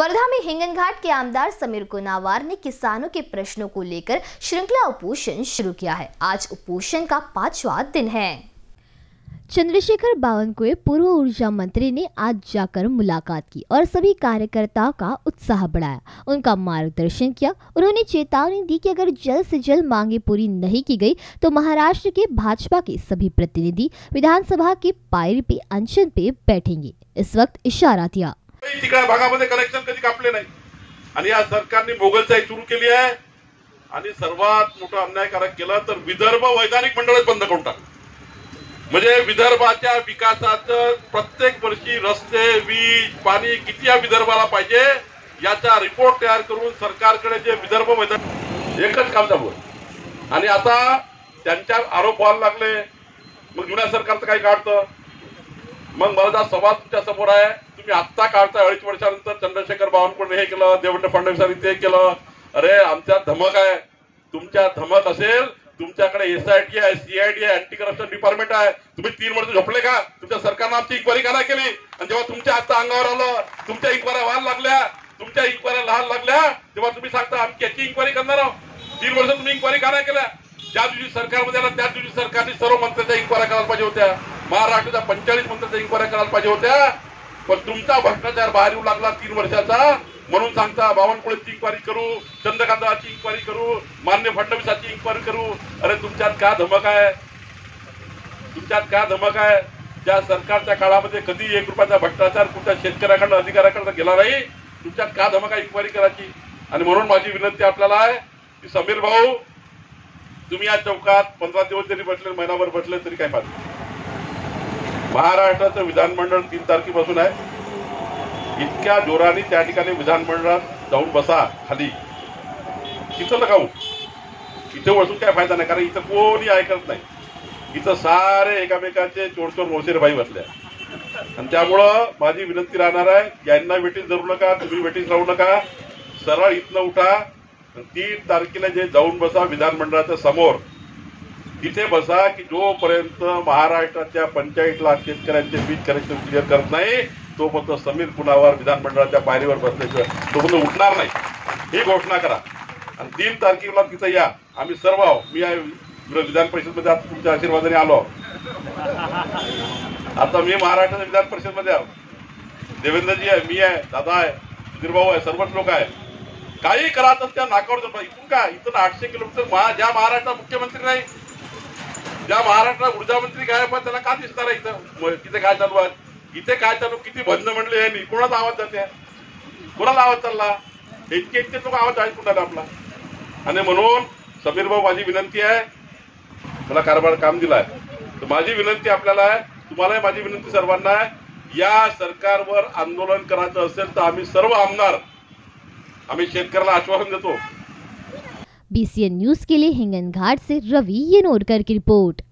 वर्धा में हिंगनघाट के आमदार समीर कुनावार ने किसानों के प्रश्नों को लेकर श्रृंखला उपोषण शुरू किया है। आज उपोषण का 5वां दिन है। चंद्रशेखर बावनकुळे पूर्व ऊर्जा मंत्री ने आज जाकर मुलाकात की और सभी कार्यकर्ताओं का उत्साह बढ़ाया, उनका मार्गदर्शन किया। उन्होंने चेतावनी दी कि अगर जल्द से जल्द मांगे पूरी नहीं की गई तो महाराष्ट्र के भाजपा के सभी प्रतिनिधि विधानसभा के पायरी पे अनशन पे बैठेंगे। इस वक्त इशारा दिया। तिकडे भागामध्ये कनेक्शन कधी कापले नाही आणि या सरकारने मोगलशाही सुरू केली आहे आणि सर्वात मोठा अन्यायकारक केला तर विदर्भ वैधानिक मंडळच बंद करून टाकलं। म्हणजे विदर्भाच्या विकासाचं प्रत्येक वर्षी रस्ते, वीज, पाणी किती या विदर्भाला पाहिजे याचा रिपोर्ट तयार करून सरकारकडे जे विदर्भ वैधानिक एकच काम चालू आहे आणि आता त्यांच्या आरोप व्हायला लागले। मग जुन्या सरकारचं काय काढतं? मग माझा सवाल तुमच्या समोर आहे, तुम्ही आत्ता काढता 2.5 वर्षानंतर चंद्रशेखर बावनकुळे हे केलं, देवेंद्र फडणवीसांनी ते केलं। अरे आमच्या धमक आहे, तुमच्या धमक असेल, तुमच्याकडे एसआयटी आहे, सीआयडी आहे, अँटी करप्शन डिपार्टमेंट आहे। तुम्ही 3 वर्ष झोपले का? तुमच्या सरकारने आमची इन्क्वायरी का नाही केली? आणि जेव्हा तुमच्या आता अंगावर आलं, तुमच्या इन्क्वायरी व्हायला लागल्या, तुमच्या इन्क्वायरी लहान लागल्या, तेव्हा तुम्ही सांगता आम्ही याची इन्क्वायरी करणार आहोत। 3 वर्ष तुम्ही इन्क्वायरी का नाही केल्या? ज्या दिवशी सरकारमध्ये आला त्या दिवशी सरकारने सर्व मंत्र्यांच्या इन्क्वायरी करायला पाहिजे होत्या। महाराष्ट्राच्या 45 मंत्र्यांच्या इन्क्वायरी करायला पाहिजे होत्या, पण तुमचा भ्रष्टाचार बाहेर येऊ लागला 3 वर्षाचा म्हणून सांगता बावनकुळेची इन्क्वायरी करू, चंद्रकांतची इन्क्वायरी करू, मान्य फडणवीसाची इन्क्वायरी करू। अरे तुमच्यात काय धमक आहे? तुमच्यात काय धमक आहे? ज्या सरकारच्या काळामध्ये कधी 1 रुपयाचा भ्रष्टाचार कुठल्या शेतकऱ्याकडे अधिकाऱ्याकडे गेला नाही, तुमच्यात काय धमक आहे इन्क्वायरी करायची? आणि म्हणून माझी विनंती आपल्याला आहे की समीर भाऊ, तुम्ही या चौकात 15 दिवस जरी बसले, महिनाभर बसले तरी काय फायदा? महाराष्ट्राचं विधानमंडळ 3 तारखेपासून आहे। इतक्या जोराने त्या ठिकाणी विधानमंडळात जाऊन बसा खाली, तिथं लगाऊ, इथे बसून काय फायदा नाही, कारण इथं कोणी ऐकत नाही। इथं सारे एकामेकाचे चोर मोसेर भाई बसल्या आणि त्यामुळं माझी विनंती राहणार आहे, यांना वेटीस धरू नका, तुम्ही वेटीस राहू नका, सरळ इथनं उठा। 3 तारखेला जे जाऊन बसा विधानमंडळाच्या समोर, तिथे बसा की जोपर्यंत महाराष्ट्राच्या 45 लाख शेतकऱ्यांचे बीज कनेक्शन क्लिअर करत नाही तोपर्यंत समीर कुनावार विधानमंडळाच्या पायरीवर बसल्याचं तोपर्यंत उठणार नाही, ही घोषणा करा। आणि 3 तारखेला तिथं या, आम्ही सर्व आहो। मी विधान परिषदमध्ये आता तुमच्या आशीर्वादाने आलो। आता मी महाराष्ट्राच्या विधान परिषदमध्ये आहो, देवेंद्रजी आहे, मी आहे, दादा आहे, सुधीर भाऊ आहे, सर्वच लोक आहे। काही करा तर त्या नाकावर जातो। इथून काय, इथून 800 किलोमीटर ज्या महाराष्ट्रात मुख्यमंत्री नाही, ज्या महाराष्ट्रात ऊर्जा मंत्री गायब आहे, त्याला का दिसणार आहे इथं? तिथे काय चालू आहे, इथे काय चालू, किती बंद म्हणले यांनी, कोणाचा आवाज जाते, कोणाला आवाज चालला? इतके लोक आवाज आहेत कुणाला आपला? आणि म्हणून समीर भाऊ, माझी विनंती आहे, मला कारभार काम दिलाय तर माझी विनंती आपल्याला आहे, तुम्हाला माझी विनंती सर्वांना आहे, या सरकारवर आंदोलन करायचं असेल तर आम्ही सर्व आमदार आम्ही शेतकऱ्याला आश्वासन देतो। BCN न्यूज के लिए हिंगनघाट से रवि येनोरकर की रिपोर्ट।